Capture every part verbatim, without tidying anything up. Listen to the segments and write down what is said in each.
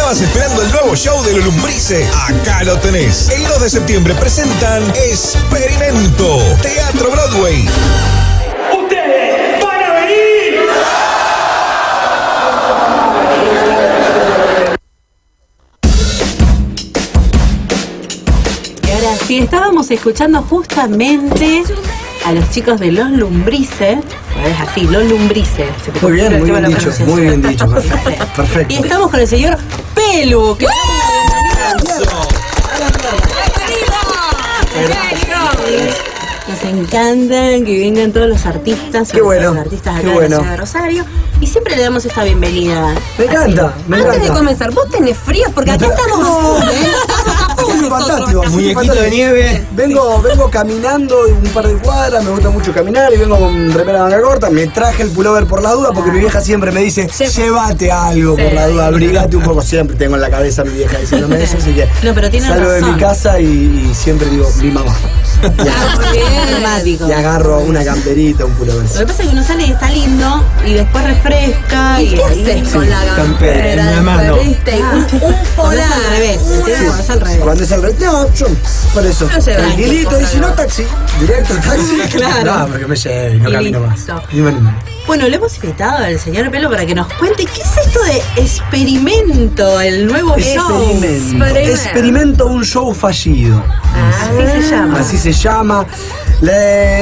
Estabas esperando el nuevo show de Los Lumbrices. Acá lo tenés. El dos de septiembre presentan Experimento, Teatro Broadway. ¡Ustedes van a venir! Y ahora sí, estábamos escuchando justamente a los chicos de Los Lumbrices. Es así, Los Lumbrices. Muy bien, muy bien dicho, muy bien dicho, perfecto. Perfecto. Y estamos con el señor Pelu, que nos encantan que vengan todos los artistas, qué bueno, los artistas acá qué de bueno. la ciudad de Rosario, y siempre le damos esta bienvenida. Me encanta, me encanta. Antes de comenzar, vos tenés frío porque acá estamos a full, ¿eh? Estamos a full Es fantástico, nosotros. muñequito de nieve. Vengo, vengo caminando un par de cuadras, me gusta mucho caminar y vengo con remera manga corta. Me traje el pullover por la duda porque mi vieja siempre me dice, llévate algo por la duda, abrigate un poco. Siempre tengo en la cabeza a mi vieja diciéndome eso, así que no, pero tiene salgo razón. de mi casa y, y siempre digo, mi mamá. Y, y agarro una camperita, un pullover. Lo que pasa es que uno sale y está lindo y después refresca. ¿Y y qué ahí- haces con la campera en la mano. ¿Viste? Un, un Cuando polar. es al revés, ¿entiendes? Cuando es al revés. Cuando es al revés, no, yo, por eso. No lleva Tranquilito, ningún y si no, problema. taxi. Directo, taxi. Claro. No, porque me lleve y no Y camino más. listo. Y bueno, Bueno, le hemos invitado al señor Pelo para que nos cuente qué es esto de Experimento, el nuevo show. Experimento. Experimento. Experimento un show fallido. Así se llama. Así se llama. Le,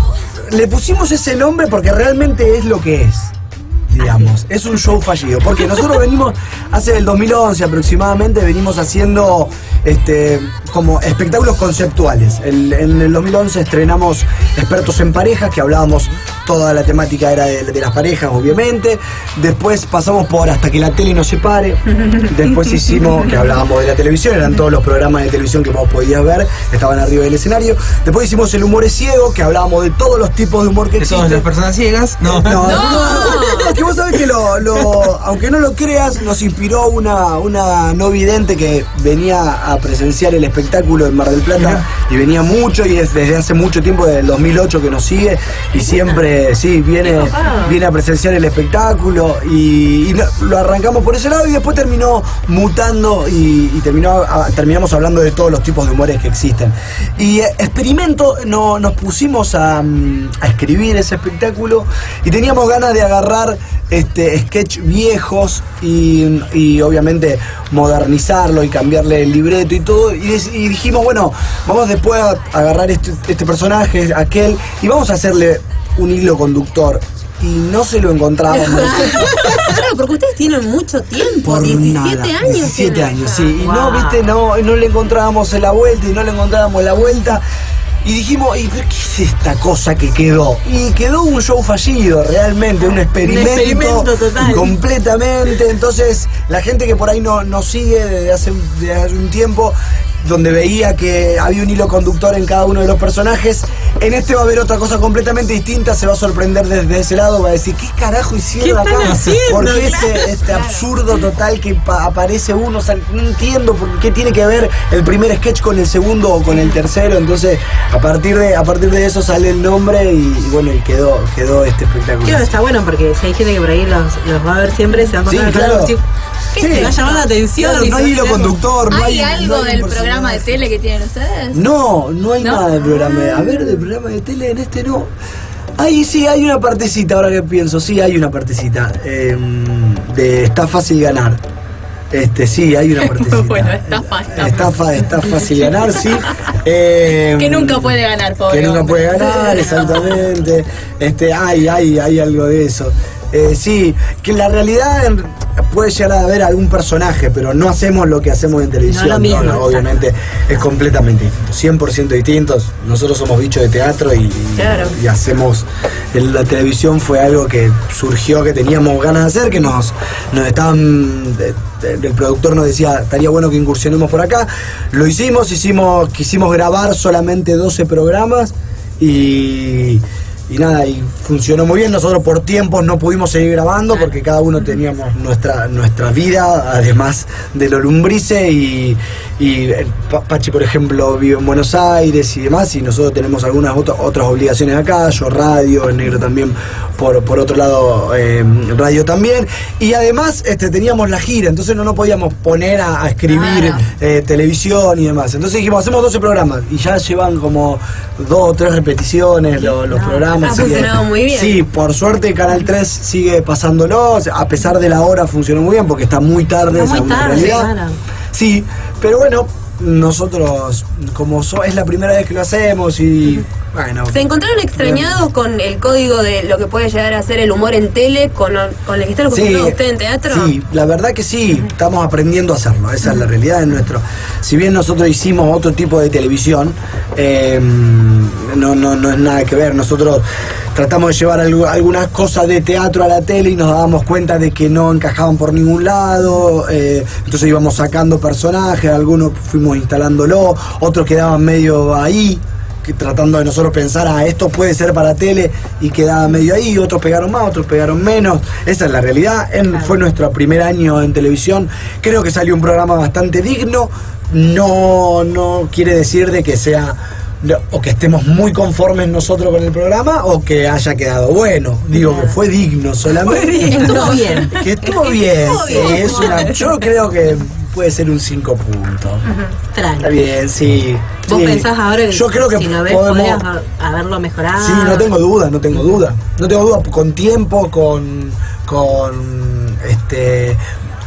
le pusimos ese nombre porque realmente es lo que es. Digamos, es un show fallido, porque nosotros venimos, hace el dos mil once aproximadamente, venimos haciendo este, como espectáculos conceptuales. El- en el dos mil once estrenamos Expertos en Parejas, que hablábamos, toda la temática era de, de las parejas, obviamente. Después pasamos por Hasta que la tele nos separe. Después hicimos, que hablábamos de la televisión, eran todos los programas de televisión que vos podías ver, estaban arriba del escenario. Después hicimos El humor es ciego, que hablábamos de todos los tipos de humor que ¿Que somos existen. las personas ciegas? No. No, no, no, es que vos sabés que lo, lo- aunque no lo creas, nos inspiró una, una no vidente que venía a presenciar el espectáculo en Mar del Plata y venía mucho y es desde hace mucho tiempo, desde el dos mil ocho que nos sigue y siempre, sí, viene, viene a presenciar el espectáculo y, y lo, lo arrancamos por ese lado y después terminó mutando y, y terminó, a- terminamos hablando de todos los tipos de humores que existen. Y eh, Experimento, no, nos pusimos a, mm, a escribir ese espectáculo y teníamos ganas de agarrar este sketch viejos y, y obviamente modernizarlo y cambiarle el libreto y todo y, des- y dijimos, bueno, vamos después a agarrar este, este personaje, aquel, y vamos a hacerle un hilo conductor y no se lo encontramos Claro, porque ustedes tienen mucho tiempo, por diecisiete nada. años. diecisiete tienen. años, sí. Y Wow. no, viste, no, no le encontrábamos la vuelta y no le encontrábamos la vuelta. Y dijimos, ¿y pero qué es esta cosa que quedó? Y quedó un show fallido, realmente, un experimento, Un experimento total. completamente. Entonces, la gente que por ahí no nos sigue desde hace, desde hace un tiempo, donde veía que había un hilo conductor en cada uno de los personajes, en este va a haber otra cosa completamente distinta, se va a sorprender desde ese lado, va a decir, ¿qué carajo hicieron ¿Qué están acá? haciendo? ¿Por qué Claro, este, este claro. absurdo total que pa- aparece uno? O sea, no entiendo por qué tiene que ver el primer sketch con el segundo o con el tercero. Entonces, a partir de, a partir de eso sale el nombre y, y bueno, y quedó, quedó este espectáculo. Creo que está bueno porque si hay gente que por ahí los, los va a ver siempre, se va a Sí, poner claro. ¿qué Sí. te va a llamar la atención? Claro, no hay hilo conductor, no ¿Hay hay algo no hay del un programa de personaje. tele que tienen ustedes? No, no hay ¿No? nada del programa. A ver, del programa de tele en este no. Ahí sí hay una partecita, ahora que pienso, sí hay una partecita. eh, de Está fácil ganar. Este, sí, hay una partecita. Bueno, está fácil. Está, fa- está fácil ganar, sí. Eh, Que nunca puede ganar, pobre Que nunca hombre. puede ganar, exactamente. Este, hay, hay, hay algo de eso. Eh, sí, que en la realidad en- puede llegar a haber algún personaje, pero no hacemos lo que hacemos en televisión. No lo mismo, exacto. obviamente es completamente distinto, cien por ciento distintos. Nosotros somos bichos de teatro y, Claro. y hacemos. En la televisión fue algo que surgió, que teníamos ganas de hacer, que nos, nos estaban. de- de- el productor nos decía, estaría bueno que incursionemos por acá. Lo hicimos, hicimos, quisimos grabar solamente doce programas y. Y nada, y funcionó muy bien. Nosotros por tiempos no pudimos seguir grabando porque cada uno teníamos nuestra, nuestra vida, además de Los Lumbrices, y, y eh, Pachi, por ejemplo, vive en Buenos Aires y demás, y nosotros tenemos algunas otras otras obligaciones acá, yo radio, el negro también, por, por otro lado, eh, radio también, y además este, teníamos la gira, entonces no nos podíamos poner a, a escribir Claro. eh, televisión y demás. Entonces dijimos, hacemos doce programas, y ya llevan como dos o tres repeticiones los, los programas. ha así que- funcionado muy bien. Sí, por suerte Canal tres sigue pasándolo, a pesar de la hora funcionó muy bien, porque está muy tarde, Está muy esa es una tarde, realidad. claro. Sí, pero bueno, nosotros, como so- es la primera vez que lo hacemos y bueno. ¿Se encontraron extrañados con el código de lo que puede llegar a ser el humor en tele con, con el que están acostumbrados ustedes en teatro? Sí, la verdad que sí, estamos aprendiendo a hacerlo, esa es la realidad de nuestro. Si bien nosotros hicimos otro tipo de televisión, eh, no, no, no es nada que ver. Nosotros tratamos de llevar algo- algunas cosas de teatro a la tele y nos dábamos cuenta de que no encajaban por ningún lado, eh, entonces íbamos sacando personajes, algunos fuimos instalándolo, otros quedaban medio ahí, que tratando de nosotros pensar, ah, esto puede ser para tele, y quedaba medio ahí, otros pegaron más, otros pegaron menos. Esa es la realidad. En- Claro. Fue nuestro primer año en televisión, creo que salió un programa bastante digno, no, no quiere decir de que sea, no, o que estemos muy conformes nosotros con el programa, o que haya quedado bueno, digo que fue digno solamente. Estuvo bien. Que estuvo bien, sí, es una, yo creo que puede ser un cinco puntos. Tranqui. Está bien, sí. ¿Vos sí. pensás ahora que yo creo que si lo ves podemos... podrías ha- haberlo mejorado? Sí, no tengo duda, no tengo duda. No tengo duda, con tiempo, con, con este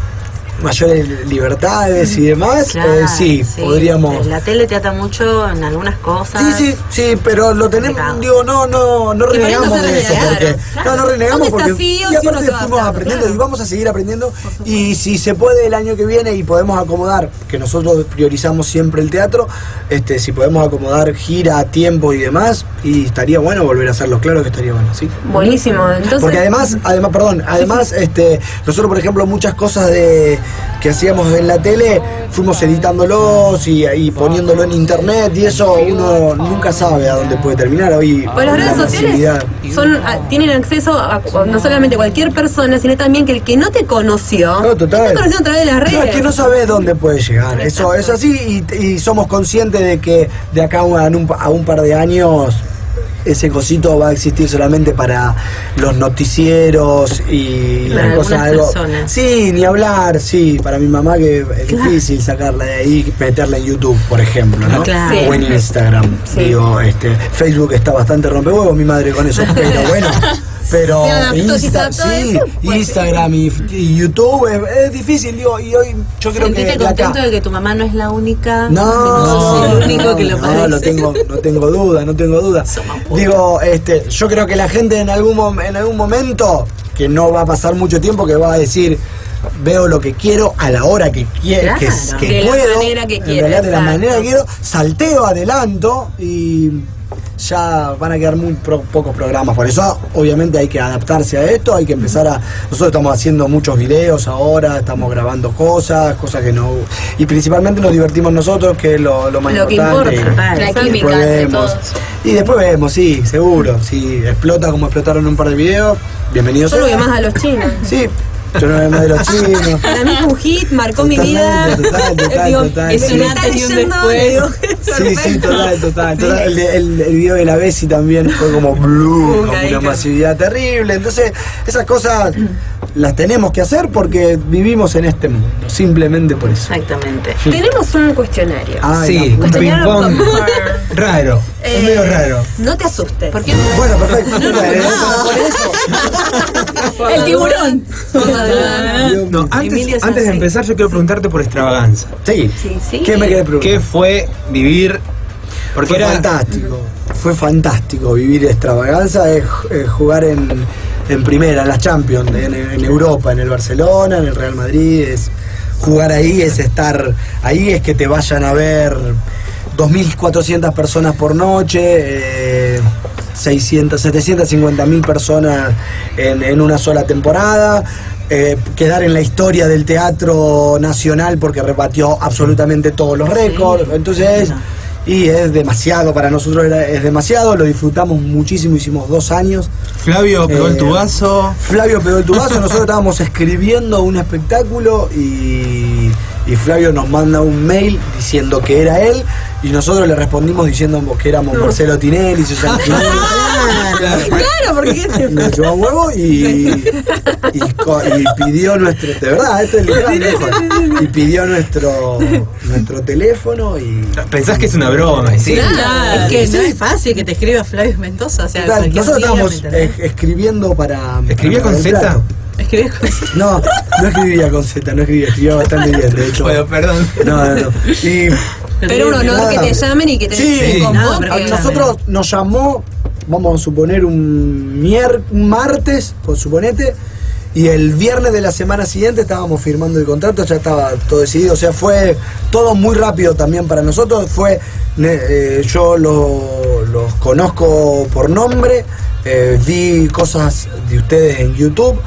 mayores libertades y demás, Claro, eh, sí, podríamos... La tele te ata mucho en algunas cosas. Sí, sí, sí, pero lo tenemos, Complicado. digo, no, no, no por ahí no renegamos se de eso, renega, porque, claro. no, no renegamos Son porque, desafíos y y uno aparte se va fuimos adaptando, aprendiendo claro. y vamos a seguir aprendiendo, y si se puede el año que viene y podemos acomodar, que nosotros priorizamos siempre el teatro, este, si podemos acomodar gira, tiempo y demás, y estaría bueno volver a hacerlo, claro que estaría bueno, sí. Buenísimo. Entonces, Porque además, además, perdón, además, este, nosotros por ejemplo muchas cosas de que hacíamos en la tele, fuimos editándolos y, y poniéndolo en internet, y eso uno nunca sabe a dónde puede terminar hoy. pues las redes la sociales facilidad. son, a- tienen acceso a no solamente cualquier persona, sino también que el que no te conoció, No, total. te conoció a través de las redes. No, es que no sabes dónde puede llegar. Eso es así, y, y somos conscientes de que de acá a un, a un par de años ese cosito va a existir solamente para los noticieros y Para las cosas algunas algo. personas. Sí, ni hablar, sí, para mi mamá que es difícil sacarla de ahí, meterla en YouTube, por ejemplo, ¿no? Claro. O en Instagram. Sí. Digo, este, Facebook está bastante rompehuevos mi madre con eso, pero bueno. Pero Se adaptó, sí, se adaptó a sí, eso, pues, Instagram y, y YouTube es, es difícil, digo, y hoy yo creo que ¿Sentiste de acá- contento de que tu mamá no es la única? no, no sos el único que lo no, padece. no tengo, no tengo duda, no tengo duda. Digo, este, yo creo que la gente en algún mom- en algún momento, que no va a pasar mucho tiempo, que va a decir, veo lo que quiero a la hora que quiero, que, Claro. que De la puedo, manera que en quiero, realidad de la exacto. manera que quiero, salteo, adelanto y ya van a quedar muy pro- pocos programas. Por eso obviamente hay que adaptarse a esto, hay que empezar a... Nosotros estamos haciendo muchos videos ahora, estamos grabando cosas, cosas que no... Y principalmente nos divertimos nosotros, que es lo, lo más Lo que importante. importa, y- la y química después entre vemos. todos. Y después vemos, sí, seguro. Si explota como explotaron un par de videos, bienvenidos. Yo lo sea. vi más a los chinos. Sí, yo no veo más de los chinos. Para mí fue un hit, marcó mi vida. Totalmente, total, total, Digo, total, es sí. un Sí. antes y un Leyendo, después. Digo, Sí, sí, perfecto. total, total. total. El, de- el, el video de la Bessie también fue como blue, como Ahí una está. masividad terrible. Entonces, esas cosas las tenemos que hacer porque vivimos en este mundo, simplemente por eso. Exactamente. Tenemos un cuestionario. Ay, Sí, la un puta. ping-pong raro. Eh, Es medio raro. No te asustes. ¿Por qué? Bueno, perfecto. Por eso. El tiburón. Dios No, mío. antes, Emilio antes de Sansi. empezar yo quiero preguntarte por extravaganza. Sí. Sí, sí. ¿Qué me querés preguntar? ¿Qué fue vivir? Porque Fue era fantástico, fue fantástico vivir extravaganza, es, es jugar en, en primera, en las Champions, en, en Europa, en el Barcelona, en el Real Madrid, es jugar ahí, es estar ahí, es que te vayan a ver dos mil cuatrocientas personas por noche, eh, seiscientas, setecientas cincuenta mil personas en, en una sola temporada. Eh, quedar en la historia del teatro nacional porque rebatió absolutamente todos los récords. Entonces, y es demasiado, para nosotros era- es demasiado, lo disfrutamos muchísimo, hicimos dos años. Flavio pegó el Eh, tubazo. Flavio pegó el tubazo, nosotros estábamos escribiendo un espectáculo y, y Flavio nos manda un mail diciendo que era él, y nosotros le respondimos diciendo que éramos no. Marcelo Tinelli, Susana Tinelli. Claro, claro, porque nos llevó a huevo y, y, y pidió nuestro, de verdad, esto es literal, y pidió nuestro nuestro teléfono y... Pensás que es una broma, ¿sí? Claro, es que sí. no es fácil que te escriba Flavio Mendoza, o sea, Total, nosotros estábamos eh, escribiendo para... ¿Escribía con Z? ¿Escribías con Z? No, no escribía con Z, no escribía, escribía bastante bien, de hecho. Bueno, perdón. No, no, no. Y, pero un honor nada. que te llamen y que te sí, sí. No, porque... pero nosotros nos llamó, vamos a suponer un, mier, un martes, pues suponete, y el viernes de la semana siguiente estábamos firmando el contrato, ya estaba todo decidido, o sea, fue todo muy rápido también para nosotros, fue, eh, yo lo, los conozco por nombre, eh, vi cosas de ustedes en YouTube,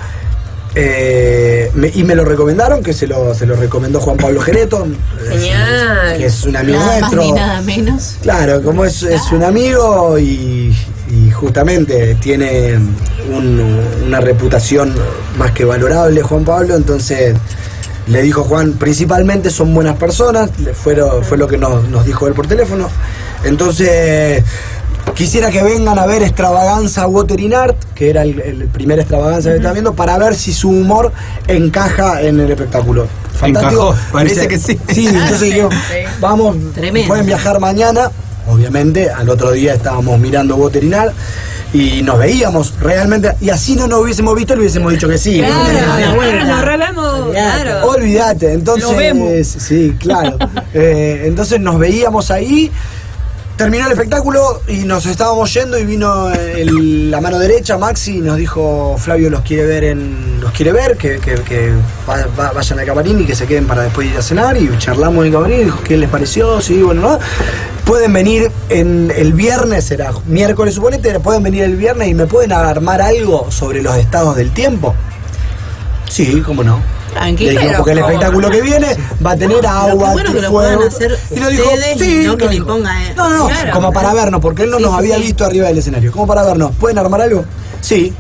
Eh, me, y me lo recomendaron, que se lo, se lo recomendó Juan Pablo Gereto. Genial. Que es un amigo nada nuestro. Más ni nada menos. Claro, como es, es un amigo y, y justamente tiene un, una reputación más que valorable Juan Pablo, entonces le dijo Juan, principalmente son buenas personas, fueron, fue lo que nos, nos dijo él por teléfono. Entonces quisiera que vengan a ver Extravaganza Watering Art, que era el, el primer Extravaganza uh-huh. que están viendo, para ver si su humor encaja en el espectáculo. Fantástico. Encajó, parece dice, que sí. Sí, entonces digo, vamos, tremendo. Pueden viajar mañana. Obviamente, al otro día estábamos mirando Watering Art y nos veíamos realmente, y así no nos hubiésemos visto, le hubiésemos dicho que sí. Claro, Claro, claro, nos arreglamos, claro. Olvídate, entonces. Lo vemos. Sí, claro. eh, entonces nos veíamos ahí. Terminó el espectáculo y nos estábamos yendo y vino el, la mano derecha, Maxi, y nos dijo, Flavio los quiere ver, en, los quiere ver que, que, que va, va, vayan al camarín y que se queden para después ir a cenar, y charlamos en el camarín y dijo, ¿qué les pareció? Sí, bueno, ¿no? Pueden venir en el viernes, será miércoles suponete, pueden venir el viernes y me pueden armar algo sobre los estados del tiempo. Sí, cómo no. Tranquilo. Dijo, porque el espectáculo que viene va a tener agua, bueno que lo fuego. puedan hacer Y nos dijo, ustedes sí, y no que nos le dijo. imponga él. No, no, Claro. como para vernos, porque él no Sí, nos sí, había sí. visto arriba del escenario. Como para vernos. ¿Pueden armar algo? Sí.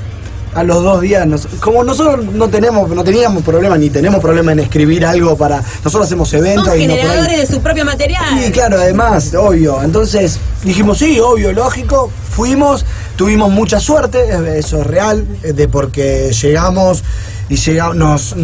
A los dos días, nos, como nosotros no tenemos, no teníamos problema, ni tenemos problema en escribir algo para. Nosotros hacemos eventos Son y no por ahí- generadores de su propio material. Sí, claro, además, obvio. Entonces dijimos, sí, obvio, lógico. Fuimos, tuvimos mucha suerte, eso es real, de porque llegamos y llegamos, nos,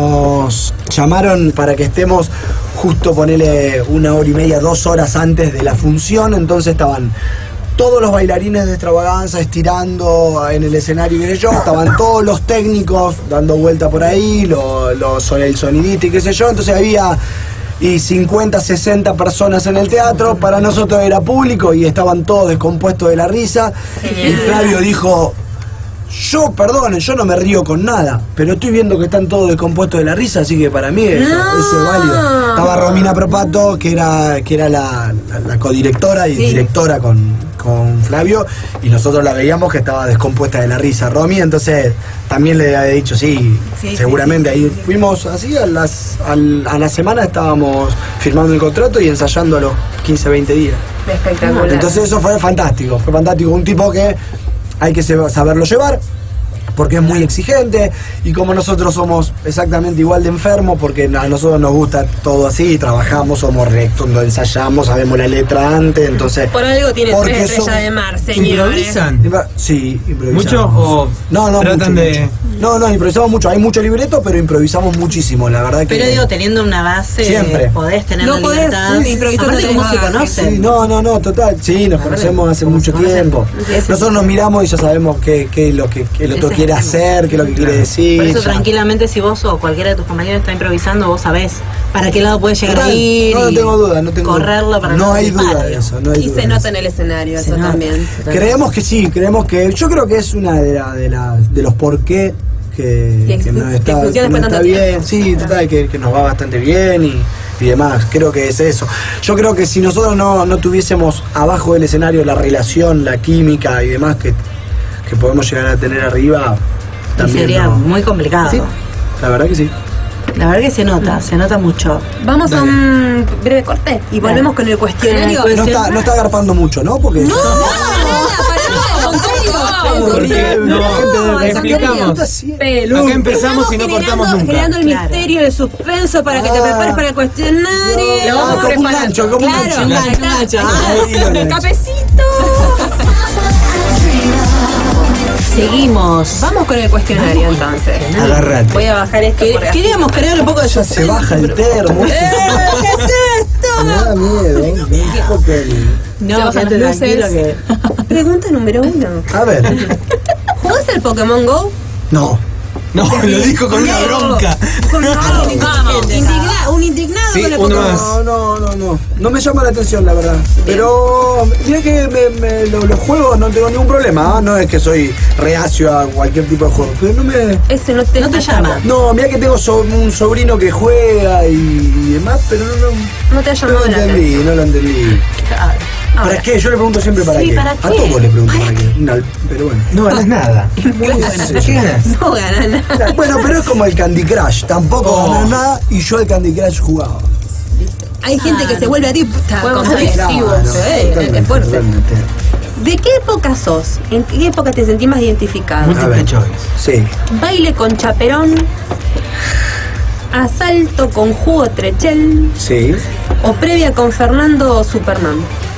nos llamaron para que estemos justo, ponele una hora y media, dos horas antes de la función, entonces estaban todos los bailarines de Extravaganza estirando en el escenario, qué sé yo, estaban todos los técnicos dando vuelta por ahí, lo, lo, el sonidista y qué sé yo, entonces había y cincuenta, sesenta personas en el teatro, para nosotros era público y estaban todos descompuestos de la risa. Y Flavio dijo, yo, perdonen, yo no me río con nada, pero estoy viendo que están todos descompuestos de la risa, así que para mí eso, No. eso es válido. Estaba Romina Propato, que era, que era la, la, la codirectora y Sí. directora con, con Flavio, y nosotros la veíamos que estaba descompuesta de la risa, Romy, entonces también le había dicho, sí, Sí, seguramente sí, sí, ahí sí, sí. fuimos así, a, las, al- a la semana estábamos firmando el contrato y ensayando a los quince, veinte días. Espectacular. Entonces eso fue fantástico, fue fantástico, un tipo que hay que se- saberlo llevar, porque es muy exigente, y como nosotros somos exactamente igual de enfermos, porque a nosotros nos gusta todo así, trabajamos, somos rectos, lo ensayamos, sabemos la letra antes, entonces... Por algo tiene porque tres estrellas somos- de mar, señores. ¿Improvisan? Impa- Sí, improvisamos. ¿Mucho o no, no, tratan mucho, de...? mucho. No, no, improvisamos mucho, hay mucho libreto, pero improvisamos muchísimo, la verdad que... Pero digo, teniendo una base, Siempre. podés tener No la podés, libertad. sí, improvisar Aparte, no ¿cómo tenés se base. conocen? Sí, no, no, no, total. Sí, nos conocemos hace Como mucho se conocen. tiempo. Sí, sí, Nosotros sí. nos miramos y ya sabemos qué, qué es lo que qué el otro Ese quiere es el tema. hacer, qué es lo que quiere decir. Por eso ya. tranquilamente, si vos o cualquiera de tus compañeros está improvisando, vos sabés para qué lado puede llegar Total, a ir. no, no y tengo duda, no tengo correrlo para no no hay participar, duda de digamos. eso, no hay Y duda se de nota eso. en el escenario, Se eso nota. también. Creemos que sí, creemos que yo creo que es una de la, de la de los por qué que, Que que nos que está, funciona que nos después de está tanto bien, tiempo. sí, total, que, que nos va bastante bien y, y demás. Creo que es eso. Yo creo que si nosotros no, no tuviésemos abajo del escenario la relación, la química y demás que, que podemos llegar a tener arriba, Y también sería no. muy complicado. Sí, la verdad que sí. La verdad que se nota, se nota mucho. Vamos a Dale. un breve corte y volvemos con el cuestionario. Pues No sí. está, no está agarpando mucho, ¿no? Porque No, para nada, para nada. ¿Por qué? No, La gente debe le pensar, explicamos. ¿qué está haciendo? Peludo. Acá empezamos y no Generando- cortamos nunca. Generando el Claro. misterio, el suspenso para que te Ah. prepares para el cuestionario. No, Lo vamos como un preparando. gancho, como un Claro, gancho. Un gancho, un gancho. Ahí lo el tenés. cafecito. Seguimos. Vamos con el cuestionario entonces. Agarrate. Voy a bajar esto Que- porque así- Queríamos crear un poco de Ya se baja el termo. ¿Qué es esto? Me da miedo. Me dijo que... Se No, bajan quédate las tranquilo luces. que... Pregunta número uno. A ver. ¿Jugás al Pokémon Go? No. No, lo dijo con una bronca. Vamos. Indigna- un indignado Sí, con el uno Pokémon. más. No, no, no, no. No me llama la atención, la verdad. Pero mira que me, me- lo- los juegos no tengo ningún problema. ¿ah? No es que soy reacio a cualquier tipo de juego. Pero no me... Ese no te, No te llama. No, mira que tengo so- un sobrino que juega y, y demás, pero no, no, No te ha no llamado lo la entendí, atención. no lo entendí. Ahora, ¿Para qué? Yo le pregunto siempre para Sí, qué. ¿para A qué? todos le pregunto para qué. No, pero bueno. No ganas nada. ¿Qué ganas? no ganas nada. Bueno, pero es como el Candy Crush. Tampoco Oh. ganas nada y yo al Candy Crush jugaba. Hay gente que se vuelve adicta. Juegos compulsivo. adictivos. Eh, totalmente, es fuerte. totalmente. ¿De qué época sos? ¿En qué época te sentís más identificado? A Múltiple ver. choice. Sí. Baile con chaperón, asalto con jugo trechel Sí. o previa con Fernando o Superman.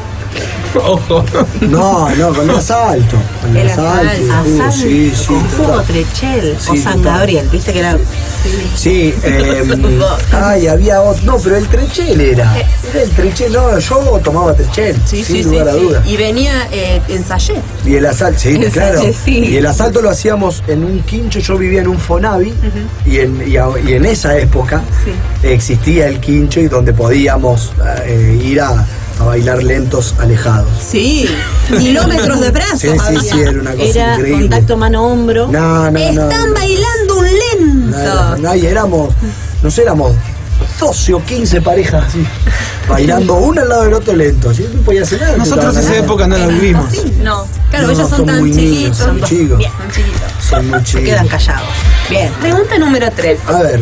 Ojo. No, no, con el asalto. Con el El asalto. asalto. uh, Asal sí, sí. con jugo total. trechel o Sí, San total. Gabriel, viste que era... Sí, eh, ay, había otro. No, pero el trechel era. Era el trechel, no, yo tomaba trechel. sin lugar a dudas. Y venía eh, en sachet. Y el asalto, sí, El claro. sachet, sí. Y el asalto lo hacíamos en un quincho, yo vivía en un Fonavi, y, en, y, a- y en esa época existía el quincho y donde podíamos eh, ir a, a bailar lentos alejados. Sí, kilómetros de brazos. Sí, sí, había. sí, era una cosa Era increíble. contacto mano-hombro. No, no, no. Están no. bailando un No, lento. no, y éramos, no sé, éramos doce o quince parejas así, bailando uno al lado del otro lento. ¿Sí? No podía hacer nada. Nosotros no esa nada. época no la vivimos. No. Claro, No, ellos son, son tan muy niños, chiquitos. son muy chicos. Bien, son chiquitos. Son muy Se chicos. quedan callados. Bien. Pregunta número tres. A ver,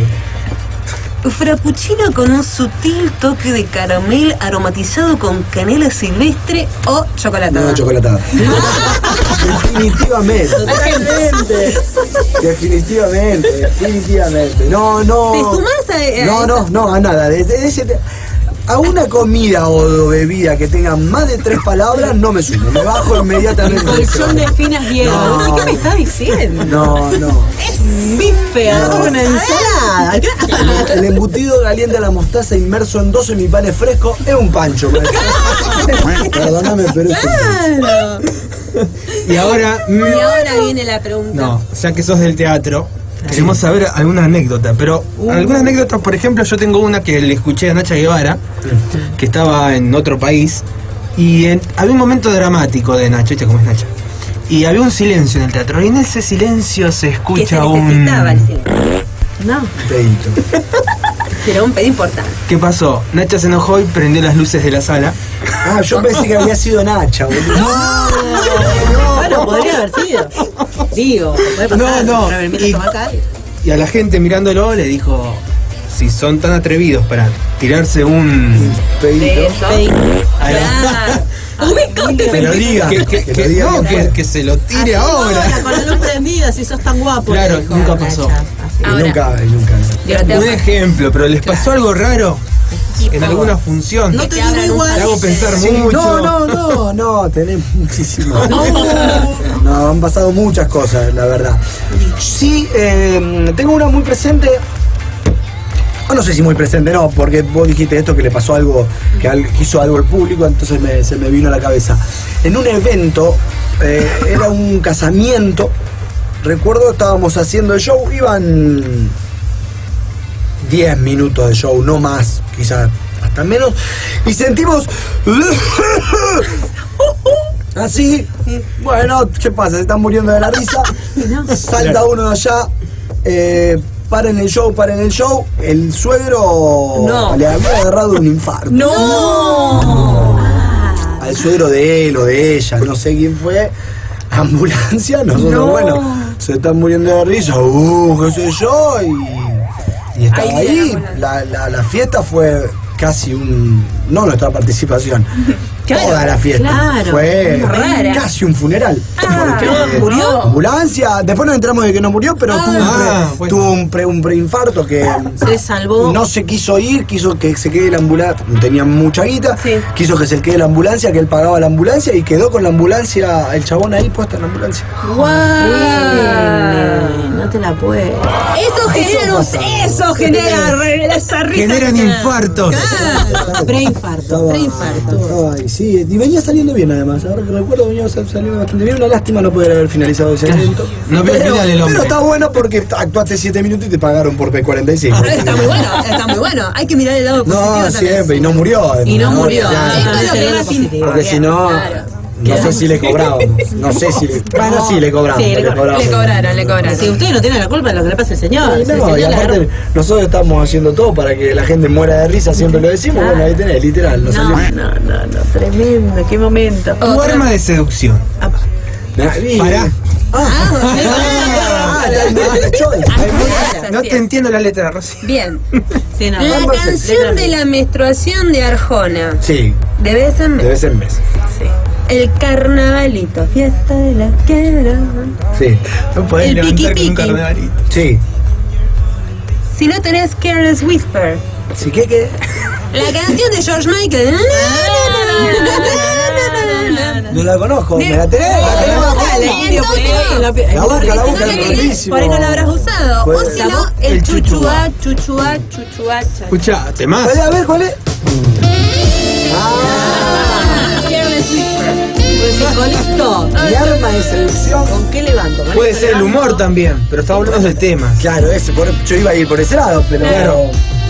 Frappuccino con un sutil toque de caramel aromatizado con canela silvestre o chocolatada. no, chocolatada. Definitivamente. Totalmente. Definitivamente, definitivamente. No, no. ¿Te sumás a- a No, no, no, a nada. De- de ese- a una comida o bebida que tenga más de tres palabras, no me sumo. Me bajo inmediatamente. Colchón de finas hierbas. No. ¿Qué me está diciendo? No, no. Bife, algo, una ensalada. El, el embutido caliente a la mostaza inmerso en dos semipanes frescos es un pancho. maestro. Perdóname, pero es un pancho. Y ahora. mm, Y ahora viene la pregunta. No, ya que sos del teatro, queremos saber alguna anécdota. Pero alguna anécdota, por ejemplo, yo tengo una que le escuché a Nacha Guevara, que estaba en otro país, y en- había un momento dramático de Nacha, ¿viste cómo es Nacha? Y había un silencio en el teatro, y en ese silencio se Que se escucha un... necesitaba el cine. No. Pedito. Pero un pedido importante. ¿Qué pasó? Nacha se enojó y prendió las luces de la sala. Ah, yo pensé que había sido Nacha, boludo. Bueno, podría haber sido. Digo, puede pasar. No, no. Pero mientras Y- toma acá. Y a la gente mirándolo le dijo, si son tan atrevidos para tirarse un... Pedito. De eso. Ahí va. Claro. Que lo diga. Que, que- que que- lo diga no, bien que, fuerte. que se lo tire ahora. Ahora, con la luz prendida, si sos tan guapo. Claro, le dijo nunca Nacha. pasó. Así. Y Ahora. nunca, y nunca. Y ahora te Un abro- ejemplo, pero ¿les pasó algo raro en alguna función? No Que te te digo abran un igual. Te hago pensar Sí, mucho. no, no, no, no, tenés muchísimo. No, han pasado muchas cosas, la verdad. Sí, eh, tengo una muy presente. Oh, no sé si muy presente, no, porque vos dijiste esto que le pasó algo, que al- que hizo algo el público, entonces me- se me vino a la cabeza. En un evento, eh, era un casamiento, recuerdo, estábamos haciendo el show, iban diez minutos de show, no más, quizás hasta menos, y sentimos así, bueno, ¿qué pasa? Se están muriendo de la risa, salta uno de allá, eh, paren el show, paren el show, el suegro No. le había agarrado un infarto. ¡No! Al suegro de él o de ella, no sé quién fue, ambulancia, nosotros, No. bueno, se están muriendo de risa, uh, qué sé yo, y, y estaba Ahí viene ahí, la ambulancia. la, la, la fiesta fue casi un, no nuestra participación, Claro, toda la fiesta. claro. Fue Rara. casi un funeral. Ah, Porque ¿murió? ambulancia, después nos enteramos de que no murió, pero Ah. tuvo, un, pre- Ah, bueno. tuvo un, pre- un preinfarto que Se salvó. no se quiso ir, quiso que se quede la ambulancia, tenía mucha guita, Sí. quiso que se quede la ambulancia, que él pagaba la ambulancia y quedó con la ambulancia, el chabón ahí puesto en la ambulancia. ¡Guau! Eh, no te la puedes. Eso genera un, pasa. eso genera re- esa risa. Generan que- infartos. Preinfarto. Estaba, Preinfarto. estaba ahí, sí, y venía saliendo bien además, ahora que recuerdo venía sal- saliendo bastante bien, una lástima no poder haber finalizado ese evento. No vio el pero, final el hombre. pero está bueno porque actuaste siete minutos y te pagaron por P cuarenta y cinco. Está muy bueno, está muy bueno. Hay que mirar el lado positivo No, también. siempre, y no murió. Y no murió. Claro. Eso es lo que más Positivo. importa. Porque si no, Claro. no sé si le cobrábamos. No sé si le. Bueno, sí le cobramos. Sí, le co- cobramos. Le cobraron, le cobraron. Si ustedes no tienen la culpa de lo que le pasa al señor. Y si el no, señor y le aparte agarró- nosotros estamos haciendo todo para que la gente muera de risa, siempre lo decimos, bueno, ahí tenés, literal, no, No, salió. no, no, no, tremendo, qué momento. Tu arma de seducción. Ah, Nah, y- Pará. Ah, está en el choice. Ah, No así te es. entiendo la letra, Rosy. Bien. sí, no. La Ambas canción de la menstruación de Arjona. Sí, De vez en de vez. vez en vez. Sí. El carnavalito, fiesta de la quiero. Sí, No podés El levantar piqui con un piqui. carnavalito. sí. Si no tenés Careless Whisper. Sí, ¿qué qué? La canción de George Michael. No la conozco, me la tenés, la tenés bajo Dale, una. y entonces, La busca, la si busca, no es la tenés, buenísimo. por ahí no la habrás usado. Puede O si ser. no, el El chuchuá, chuchuá, chuchuá, cha. Escucha, temas. ¿Cuál es? A ver, ¿cuál es? Careless Whisper. Pues con esto, Mi arma de seducción. ¿con qué levanto? ¿Con Puede esto ser el levanto? humor también, pero estamos hablando de temas. Claro, ese, por- yo iba a ir por ese lado, pero Claro.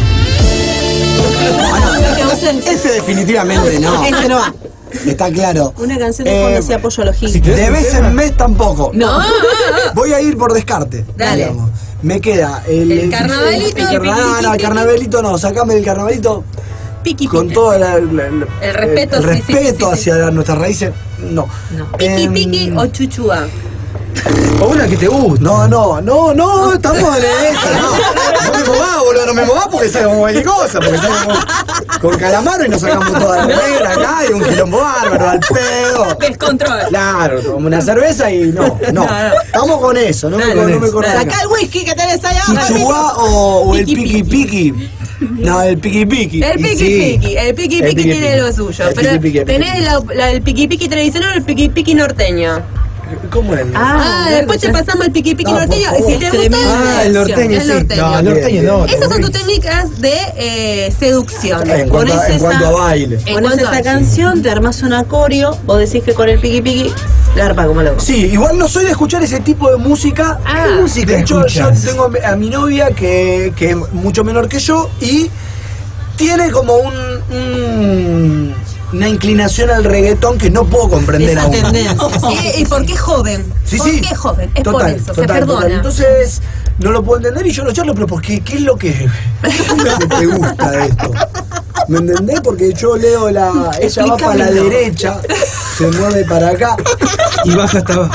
Que vos en- este definitivamente no. Este no va. Está claro. Una canción de fondo si apoyo a los De hippies. vez en vez tampoco. No. Voy a ir por descarte. Dale. digamos. Me queda el, El carnavalito, El, carna- piqui, no, no, el piqui, carnavalito no, sacame el carnavalito Piqui, con piqui. todo la- la- la- El respeto, el sí, sí, respeto sí, sí, hacia nuestras raíces. No. No. Piqui, Em, piqui o chuchuá. O una que te gusta. No, no, no, no, estamos en esta, no. No me movás, boludo, no me movás porque sabemos cualquier cosa, porque sabemos con calamaro y nos sacamos toda la negra acá y un quilombo bárbaro al pedo. Descontrol. Claro, tomamos una cerveza y no, no. Estamos con eso, no me, Dale, no me dale. corras acá. Sacá el whisky que tenés allá. ¿Chichuá o, o el Piqui, piqui piqui? No, el piqui piqui. El Y piqui sí. piqui, el piqui El piqui piqui tiene piqui. lo suyo. El Pero piqui piqui, el piqui tenés la, la- el piqui piqui tradicional o el piqui piqui norteño. ¿Cómo es? Ah, después te pasamos el piqui piqui No, por norteño. favor. Y si te gustó, Tremendo. Ah, el norteño, el sí. norteño. No, el norteño no. te Esas son tus aburrís. técnicas de eh, seducción. En cuanto, a, Ponés en cuanto a esa- baile. En Pones cuanto a- esa canción, te armas un acorio, vos decís que con el piqui piqui, garpa como loco. Sí, igual no soy de escuchar ese tipo de música. Ah. ¿Qué música De hecho, yo escuchas? tengo a mi- a mi novia que, que es mucho menor que yo y tiene como un, un- una inclinación al reggaetón que no puedo comprender Esa aún. tendencia. Sí, y porque es joven. Sí, ¿Por sí. qué es joven? Es Total, por eso, se total, perdona. total. Entonces, no lo puedo entender y yo lo charlo, pero ¿por qué? ¿Qué es lo que, qué es lo que te gusta de esto? ¿Me entendés? Porque yo leo la. Ella va para la Explícamelo. derecha, se mueve para acá. Y baja hasta abajo.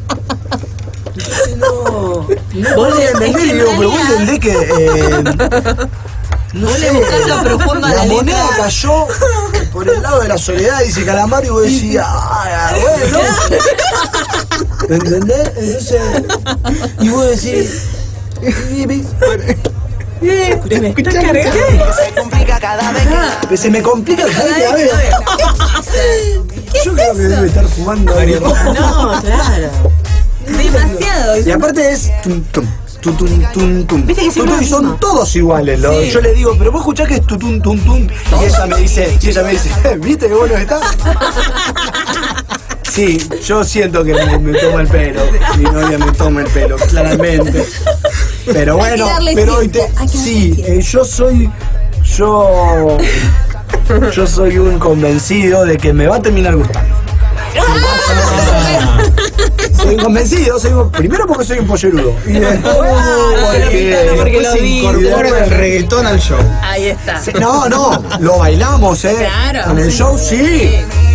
No, no Vos puedo le- entender es y que digo, en pero vos realidad- entendés que. Eh, no sé, buscás lo profundo a la la letra. moneda cayó por el lado de la soledad, dice Calamaro, y vos decís, ah, bueno. ¿Me entendés? Entonces. Y vos decís. y- y- Me está cargando. Se complica cada vez que que se me complica cada vez. Yo creo que debe estar fumando. No, claro. Demasiado. Y aparte es tum tum. Tutum, tum, tum. Viste que siempre Tutum, y lo son mismo. todos iguales. lo- Sí. Yo le digo, pero vos escuchás que es tutum, tum, tum. Y ella me dice, y ella me dice, ¿viste que bueno está? Sí, yo siento que me, me toma el pelo. Mi novia me toma el pelo, claramente. Pero Hay que bueno, darle pero hoy tiempo, te- hay que darle sí, tiempo. eh, yo soy. Yo. Yo soy un convencido de que me va a terminar gustando. Soy un convencido, soy un- primero porque soy un pollerudo. Y después porque, porque lo Después se vi. incorpora el reggaetón al show. Ahí está. Sí, no, no, lo bailamos, ¿eh? Claro. En el show sí.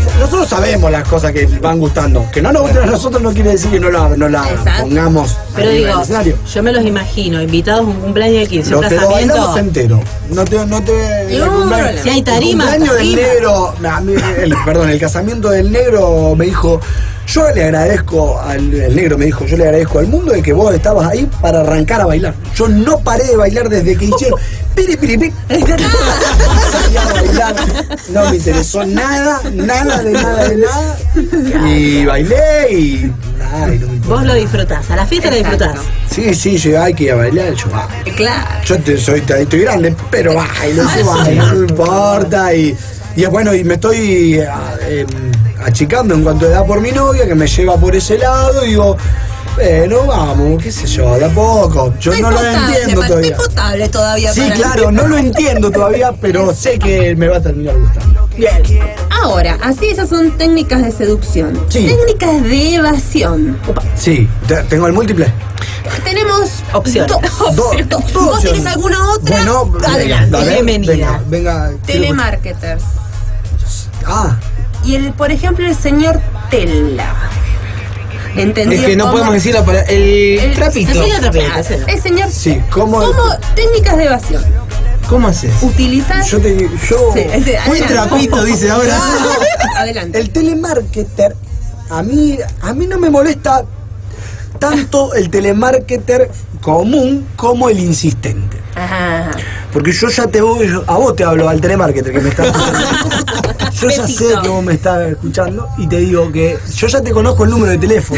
nosotros sabemos las cosas que van gustando. Que no nos gusten a nosotros no quiere decir que no la, no la pongamos Pero arriba digo, del escenario. yo me los imagino, invitados a un cumpleaños de quince, Lo un te lo bailamos casamiento. entero. No te, no te. No, el cumpleaños- si hay tarima, El cumpleaños del tarima. negro. a mí, el- perdón, el casamiento del negro me dijo. Yo le agradezco al el negro me dijo, yo le agradezco al mundo de que vos estabas ahí para arrancar a bailar. Yo no paré de bailar desde que hicieron piri piri piri. Salí a bailar. No me interesó nada, nada de nada de nada. Y bailé y nada, y no me importa. Vos lo disfrutás, a la fiesta la disfrutás. Sí, sí, yo hay que ir a bailar, yo bailo. Claro. Yo te, soy, estoy grande, pero bailo, yo bailo, no me importa. Y, y bueno, y me estoy eh, eh, achicando en cuanto a edad por mi novia, que me lleva por ese lado, y digo, bueno, vamos, qué sé yo, de a poco. Yo no lo entiendo Es todavía. potable todavía. Sí, para claro, no lo entiendo todavía, pero sé que me va a terminar gustando. Bien. Ahora, así esas son técnicas de seducción. Sí. Técnicas de evasión. Opa. Sí, te- tengo el múltiple. Tenemos Opciones. dos Do- opciones. dos ¿Vos opciones. tenés alguna otra? Bueno, Adelante. a ver, Bienvenida. venga, venga. Telemarketers. Ah, Y el, por ejemplo, el señor Tela. ¿Entendido? Es que no cómo? podemos decir la palabra. El, El- trapito. el señor trapito, Claro, ese no. el señor. sí, ¿cómo? ¿Cómo? Técnicas de evasión. ¿Cómo haces? Utilizar. Yo te. Yo. Sí, ese- Fui adelante. trapito, dice ahora. Adelante. El telemarketer, a mí, a mí no me molesta tanto el telemarketer común como el insistente. Ajá. Porque yo ya te voy, a vos te hablo, al telemarketer que me está escuchando. Yo ya sé Besito. que vos me estás escuchando y te digo que yo ya te conozco el número de teléfono.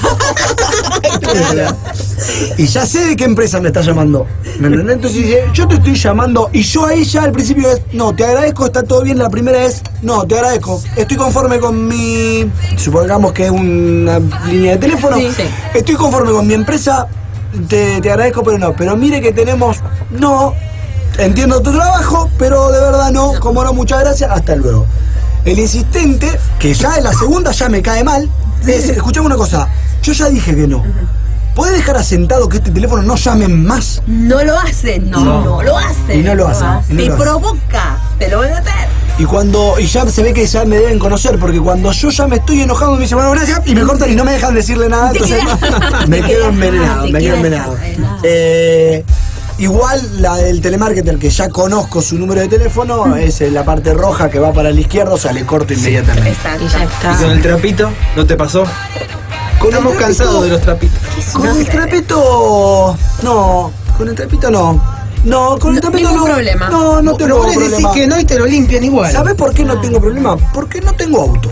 Y ya sé de qué empresa me está llamando. ¿Me entendés? Entonces dice, yo te estoy llamando y yo ahí ya al principio es, no, te agradezco, está todo bien. La primera es, no, te agradezco, estoy conforme con mi, supongamos que es una línea de teléfono, Sí, sí. estoy conforme con mi empresa, te, te agradezco, pero no. Pero mire que tenemos, no, entiendo tu trabajo, pero de verdad no, como no, muchas gracias, hasta luego. El insistente, que ya en la segunda ya me cae mal, es, escuchame una cosa, yo ya dije que no. ¿Podés dejar asentado que este teléfono no llamen más? No lo hacen, no, no, lo hacen. Y no lo hacen, y no Te lo hacen. provoca, te lo van a hacer. Y cuando, y ya se ve que ya me deben conocer, porque cuando yo ya me estoy enojando me dicen, bueno, gracias, y me cortan y no me dejan decirle nada, Te entonces quedas- me quedo envenenado, te me quedo quedas envenenado. envenenado. Eh, igual la del telemarketer, que ya conozco su número de teléfono, es en la parte roja que va para la izquierda, o sea, le corto inmediatamente. Exacto. Y ya está. ¿Y con el trapito? ¿No te pasó? Con el Estamos trapito- cansados de los trapitos. Con el trapito, no, con el trapito no. No, con el No, trapito ningún no. problema. No, no Pero tengo vos le decís problema. que no y te lo limpian igual. ¿Sabés por qué no tengo problema? Porque no tengo auto.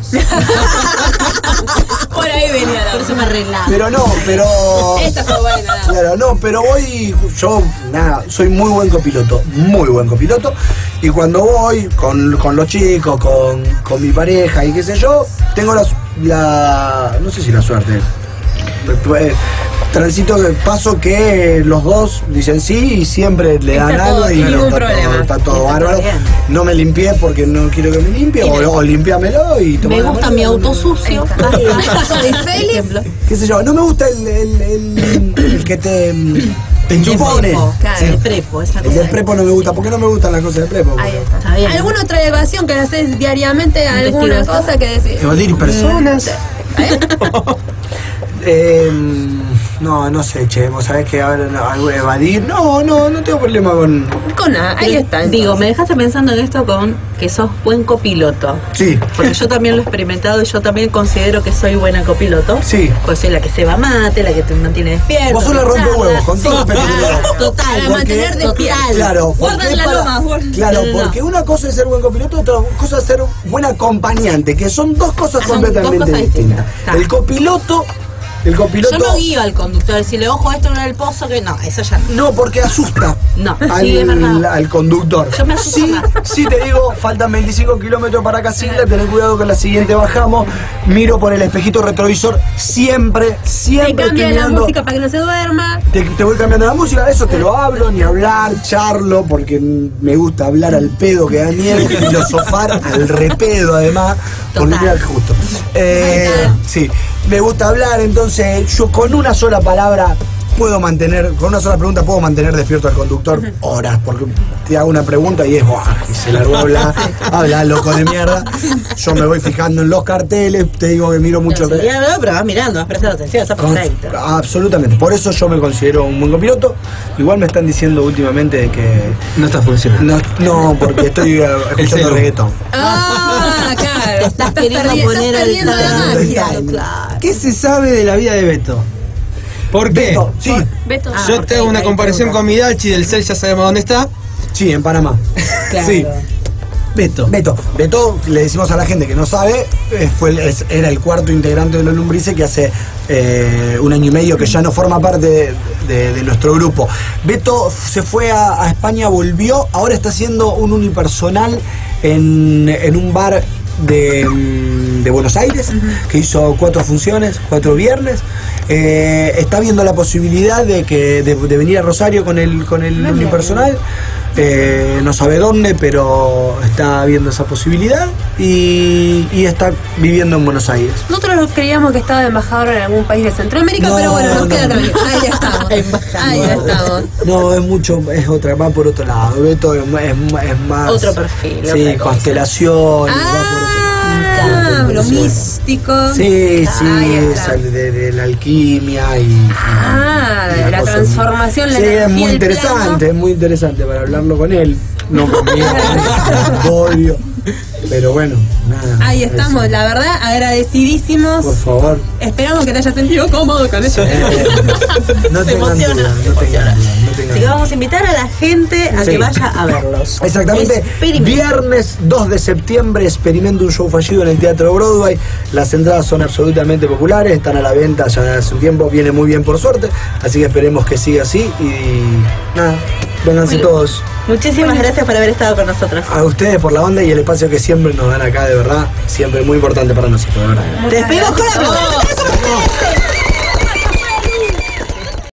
Por ahí venía la Por eso me arreglaba. Pero no, pero. Esa fue buena. Claro, no, pero voy. Yo, nada, soy muy buen copiloto. Muy buen copiloto. Y cuando voy con, con los chicos, con, con mi pareja y qué sé yo, tengo la. la no sé si la suerte. eh, Transito, paso que los dos dicen sí y siempre le dan Está algo todo, y sin ningún está, problema. todo, está todo Está bárbaro. todo bien. No me limpié porque no quiero que me limpie, o, o limpiamelo y toma Me la gusta mano. mi auto sucio. Ahí está. Caso de Por Félix. ejemplo. Qué sé yo, no me gusta el, el, el, el que te, te El de enchufone. prepo, Claro. el prepo, esa El cosa. del prepo no me gusta. ¿Por qué no me gustan las cosas del prepo? Ahí está. Está bien. ¿Alguna otra evasión que haces diariamente? ¿Alguna Investigación. cosa que decís? Evadir personas. Eh, no, no sé, che, vos sabés que a ver, no, algo de evadir. No, no, no tengo problema con. Con nada, ahí está. Digo, entonces. me dejaste pensando en esto con que sos buen copiloto. Sí. Porque yo también lo he experimentado y yo también considero que soy buena copiloto. Sí. Pues soy la que se va mate, la que te mantiene despierto. Vos sos la que charla. rompehuevos, con todo respeto te digo. Total, Para porque- mantener despierto. total. Claro, Guarda porque, la para- loma, guarda. claro, No, no, no. porque una cosa es ser buen copiloto, otra cosa es ser buen acompañante, que son dos cosas Son completamente dos cosas distintas. distintas. El copiloto, el copiloto. Yo no guío al conductor, decirle, ojo, esto no era el pozo, que no, eso ya no. No, porque asusta No, al, sí, es verdad. al conductor. Yo me asusto sí, más. sí te digo, faltan veinticinco kilómetros para Casilda, tener cuidado con la siguiente bajamos, miro por el espejito retrovisor, siempre, Te siempre estoy cambia la mirando. música para que no se duerma. Te, te voy cambiando la música, eso te lo hablo, ni hablar, charlo, porque me gusta hablar al pedo que da miedo, filosofar al repedo además, porque Total. mira, justo. Eh, sí, me gusta hablar, entonces yo con una sola palabra puedo mantener, con una sola pregunta puedo mantener despierto al conductor horas, porque te hago una pregunta y es, ¡buah! Y se largó a hablar, habla loco de mierda. Yo me voy fijando en los carteles, te digo que miro mucho. No, sí, no, pero vas mirando, vas prestando atención, está Con- perfecto. absolutamente, por eso yo me considero un buen copiloto. Igual me están diciendo últimamente de que No está funcionando. no, no porque estoy eh, escuchando celu. reggaetón. Ah, claro. Te estás queriendo perdi- poner estás el perdiendo la timing. magia. Timing. Claro. ¿Qué se sabe de la vida de Beto? ¿Por qué? Beto, sí, Beto. Ah, Yo porque te hago una hay comparación pregunta. con Midachi del C E L, ya sabemos dónde está. sí, en Panamá. Claro. Sí. Beto. Beto, Beto, le decimos a la gente que no sabe, eh, fue el- es- era el cuarto integrante de los Lumbrices que hace eh, un año y medio que ya no forma parte de, de- de nuestro grupo. Beto se fue a, a España, volvió, ahora está haciendo un unipersonal en, en un bar de, mm, de Buenos Aires, que hizo cuatro funciones, cuatro viernes. Eh, está viendo la posibilidad de que de, de venir a Rosario con el, con el unipersonal. Eh, no sabe dónde, pero está viendo esa posibilidad y, y está viviendo en Buenos Aires. Nosotros creíamos que estaba de embajador en algún país de Centroamérica, No, pero bueno, nos no. queda tranquilo. Ahí estamos. Ahí estamos. No, es mucho, es otra, va por otro lado. Beto es, es, es más. Otro perfil, Sí, otra cosa. constelaciones, va por otro Ah, lo místico. Sí, sí, Ahí está. sale de, de la alquimia y. Ah, y de la cosa- transformación, la Sí, es energía, muy el interesante, plano. es muy interesante para hablarlo con él. No conmigo, obvio. Pero bueno, nada. Ahí estamos, eso. la verdad, agradecidísimos. Por favor. Esperamos que te hayas sentido cómodo con eso. Eh, no Se tengan emociona, duda, se no tengan emociona. duda, no tengan Así que duda. vamos a invitar a la gente a Sí. que vaya a verlos. Exactamente, Experimento. viernes dos de septiembre, Experimento, un show fallido en el Teatro Broadway. Las entradas son absolutamente populares, están a la venta ya hace un tiempo, viene muy bien por suerte, así que esperemos que siga así y nada, vénganse Bueno. todos. Muchísimas gracias por haber estado con nosotros. A ustedes por la banda y el espacio que siempre nos dan acá, de verdad, siempre muy importante para nosotros, de verdad. Te despedimos con la